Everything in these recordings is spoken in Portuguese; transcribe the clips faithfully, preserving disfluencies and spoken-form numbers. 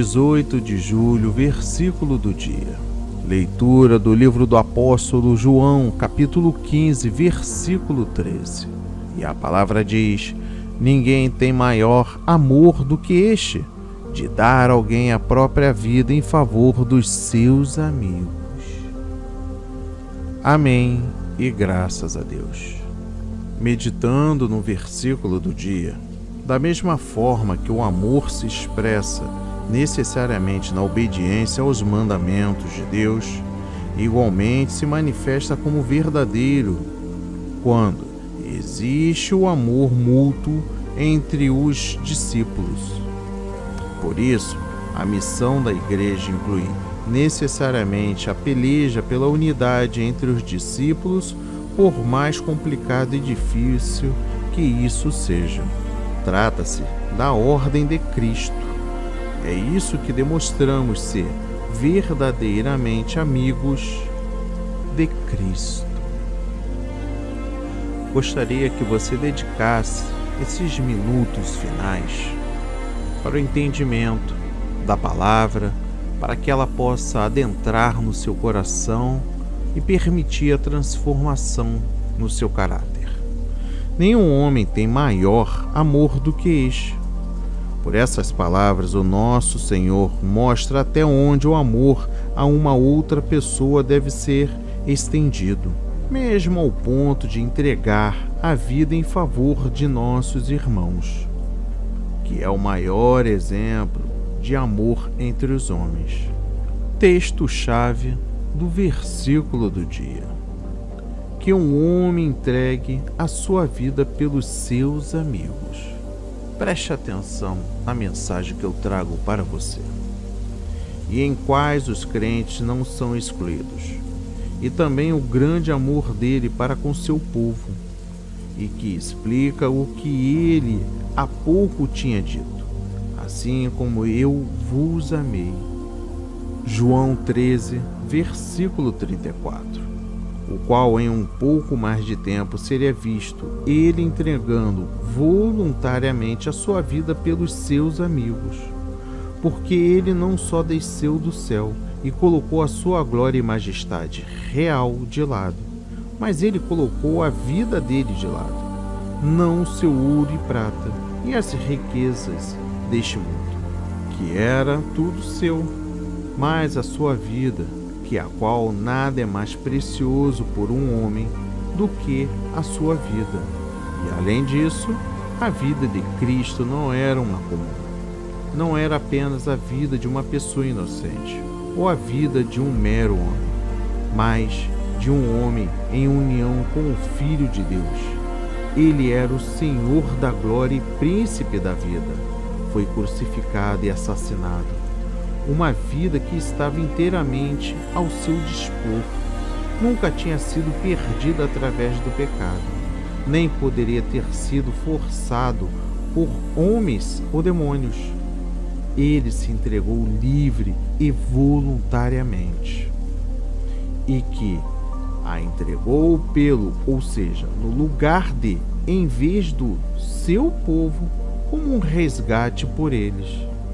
dezoito de julho, versículo do dia. Leitura do livro do apóstolo João, capítulo quinze, versículo treze. E a palavra diz: ninguém tem maior amor do que este, de dar a alguém a própria vida em favor dos seus amigos. Amém e graças a Deus. Meditando no versículo do dia, da mesma forma que o amor se expressa necessariamente na obediência aos mandamentos de Deus, igualmente se manifesta como verdadeiro quando existe o amor mútuo entre os discípulos. Por isso, a missão da igreja inclui necessariamente a peleja pela unidade entre os discípulos, por mais complicado e difícil que isso seja. Trata-se da ordem de Cristo. É isso que demonstramos ser verdadeiramente amigos de Cristo. Gostaria que você dedicasse esses minutos finais para o entendimento da palavra, para que ela possa adentrar no seu coração e permitir a transformação no seu caráter. Nenhum homem tem maior amor do que este. Por essas palavras, o nosso Senhor mostra até onde o amor a uma outra pessoa deve ser estendido, mesmo ao ponto de entregar a vida em favor de nossos irmãos, que é o maior exemplo de amor entre os homens. Texto-chave do versículo do dia: que um homem entregue a sua vida pelos seus amigos. Preste atenção na mensagem que eu trago para você, e em quais os crentes não são excluídos, e também o grande amor dele para com seu povo, e que explica o que ele há pouco tinha dito: assim como eu vos amei. João treze, versículo trinta e quatro. O qual em um pouco mais de tempo seria visto ele entregando voluntariamente a sua vida pelos seus amigos, porque ele não só desceu do céu e colocou a sua glória e majestade real de lado, mas ele colocou a vida dele de lado, não o seu ouro e prata e as riquezas deste mundo, que era tudo seu, mas a sua vida, que a qual nada é mais precioso por um homem do que a sua vida. E além disso, a vida de Cristo não era uma comum. Não era apenas a vida de uma pessoa inocente, ou a vida de um mero homem, mas de um homem em união com o Filho de Deus. Ele era o Senhor da glória e príncipe da vida. Foi crucificado e assassinado. Uma vida que estava inteiramente ao seu dispor. Nunca tinha sido perdida através do pecado, nem poderia ter sido forçado por homens ou demônios. Ele se entregou livre e voluntariamente, e que a entregou pelo, ou seja, no lugar de, em vez do seu povo, como um resgate por eles.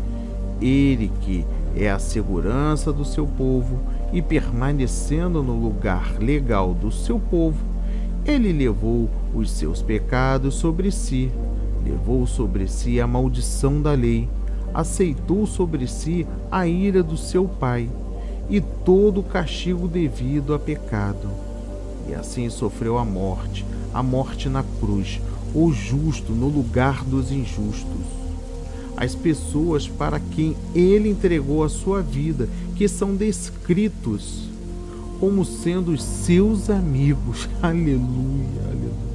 Ele que é a segurança do seu povo, e permanecendo no lugar legal do seu povo, ele levou os seus pecados sobre si, levou sobre si a maldição da lei, aceitou sobre si a ira do seu pai e todo o castigo devido a pecado. E assim sofreu a morte, a morte na cruz, o justo no lugar dos injustos. As pessoas para quem ele entregou a sua vida, que são descritos como sendo os seus amigos. Aleluia, aleluia.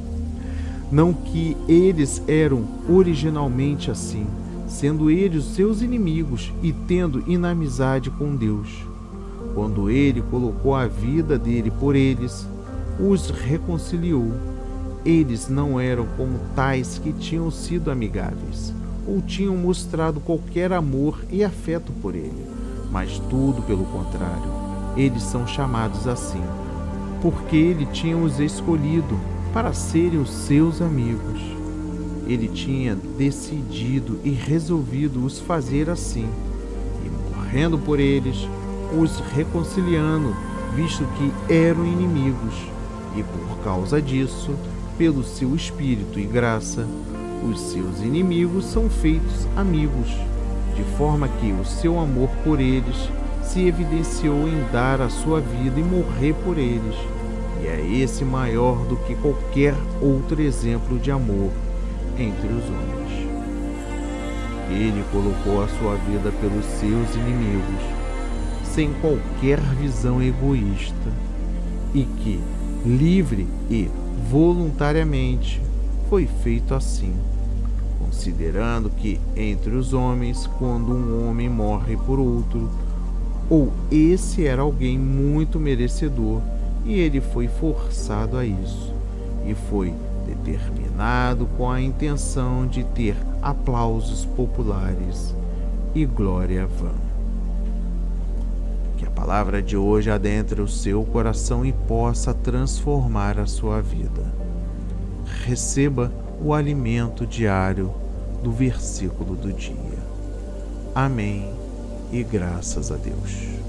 Não que eles eram originalmente assim, sendo eles os seus inimigos e tendo inimizade com Deus. Quando ele colocou a vida dele por eles, os reconciliou. Eles não eram como tais que tinham sido amigáveis, ou tinham mostrado qualquer amor e afeto por ele, mas tudo pelo contrário. Eles são chamados assim, porque ele tinha os escolhido para serem os seus amigos. Ele tinha decidido e resolvido os fazer assim, morrendo por eles, os reconciliando, visto que eram inimigos, e por causa disso, pelo seu Espírito e graça, os seus inimigos são feitos amigos, de forma que o seu amor por eles se evidenciou em dar a sua vida e morrer por eles, e é esse maior do que qualquer outro exemplo de amor entre os homens. Ele colocou a sua vida pelos seus inimigos, sem qualquer visão egoísta, e que, livre e voluntariamente, foi feito assim, considerando que entre os homens, quando um homem morre por outro, ou esse era alguém muito merecedor e ele foi forçado a isso, e foi determinado com a intenção de ter aplausos populares e glória vã. Que a palavra de hoje adentre o seu coração e possa transformar a sua vida. Receba o alimento diário do versículo do dia. Amém e graças a Deus.